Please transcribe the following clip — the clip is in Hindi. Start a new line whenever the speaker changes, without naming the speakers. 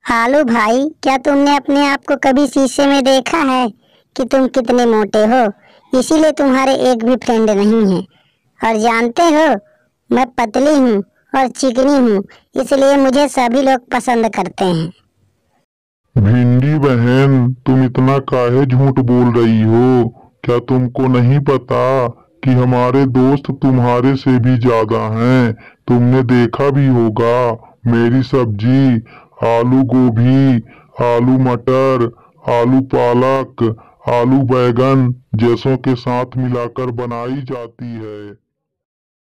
आलू भाई, क्या तुमने अपने आप को कभी शीशे में देखा है कि तुम कितने मोटे हो? इसीलिए तुम्हारे एक भी फ्रेंड नहीं है। और जानते हो, मैं पतली हूँ और चिकनी हूँ, इसलिए मुझे सभी लोग पसंद करते हैं।
भिंडी बहन, तुम इतना काहे झूठ बोल रही हो? क्या तुमको नहीं पता कि हमारे दोस्त तुम्हारे से भी ज्यादा हैं? तुमने देखा भी होगा, मेरी सब्जी आलू गोभी, आलू मटर, आलू पालक, आलू बैगन जैसों के साथ मिलाकर बनाई जाती है।